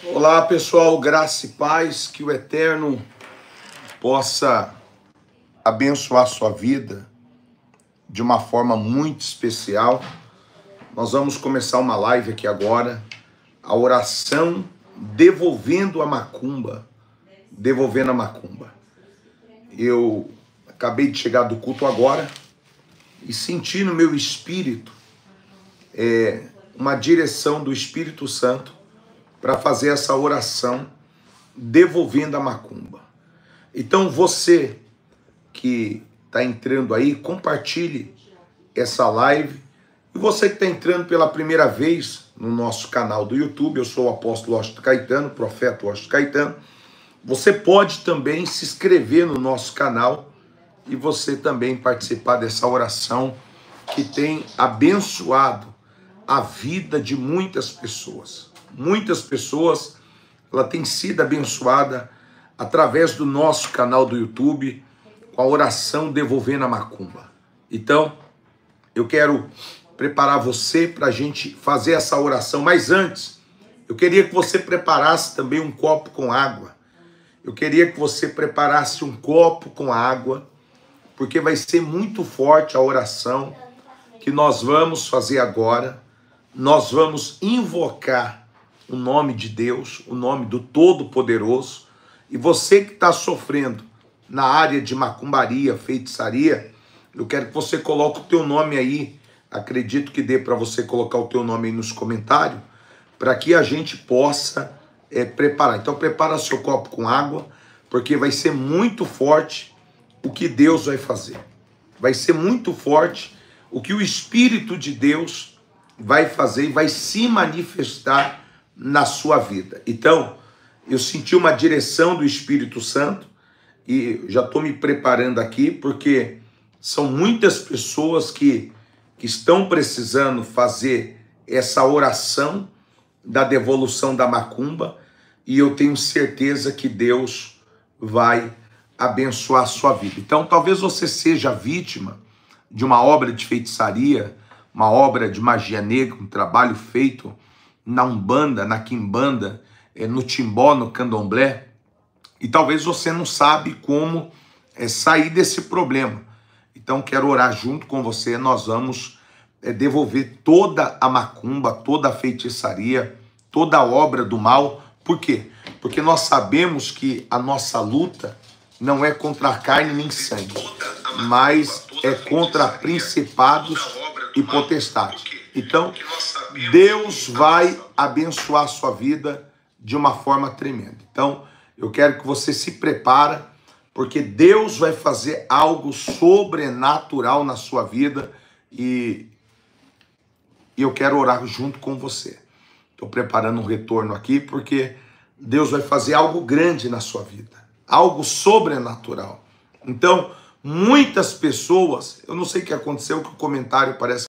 Olá pessoal, graça e paz, que o Eterno possa abençoar a sua vida de uma forma muito especial. Nós vamos começar uma live aqui agora, a oração devolvendo a macumba, Eu acabei de chegar do culto agora e senti no meu espírito uma direção do Espírito Santo para fazer essa oração devolvendo a macumba. Então você que está entrando aí, compartilhe essa live. E você que está entrando pela primeira vez no nosso canal do YouTube, eu sou o apóstolo Washington Caetano, profeta Washington Caetano. Você pode também se inscrever no nosso canal e você também participar dessa oração que tem abençoado a vida de muitas pessoas. Muitas pessoas, ela tem sido abençoada através do nosso canal do YouTube, com a oração devolvendo a macumba. Então, eu quero preparar você para a gente fazer essa oração. Mas antes, eu queria que você preparasse também um copo com água. Eu queria que você preparasse um copo com água, porque vai ser muito forte a oração que nós vamos fazer agora. Nós vamos invocar o nome de Deus, o nome do Todo-Poderoso. E você que está sofrendo na área de macumbaria, feitiçaria, eu quero que você coloque o teu nome aí. Acredito que dê para você colocar o teu nome aí nos comentários, para que a gente possa preparar. Então prepara seu copo com água, porque vai ser muito forte o que Deus vai fazer. Vai ser muito forte o que o Espírito de Deus vai fazer e vai se manifestar na sua vida. Então, eu senti uma direção do Espírito Santo e já estou me preparando aqui, porque são muitas pessoas que estão precisando fazer essa oração da devolução da macumba, e eu tenho certeza que Deus vai abençoar a sua vida. Então, talvez você seja vítima de uma obra de feitiçaria, uma obra de magia negra, um trabalho feito na Umbanda, na Quimbanda, no Timbó, no Candomblé, e talvez você não sabe como sair desse problema. Então quero orar junto com você. Nós vamos devolver toda a macumba, toda a feitiçaria, toda a obra do mal. Por quê? Porque nós sabemos que a nossa luta não é contra a carne nem sangue, mas é contra principados e potestades. Então, Deus vai abençoar a sua vida de uma forma tremenda. Então, eu quero que você se prepare, porque Deus vai fazer algo sobrenatural na sua vida e eu quero orar junto com você. Estou preparando um retorno aqui, porque Deus vai fazer algo grande na sua vida, algo sobrenatural. Então, muitas pessoas, eu não sei o que aconteceu, que o comentário parece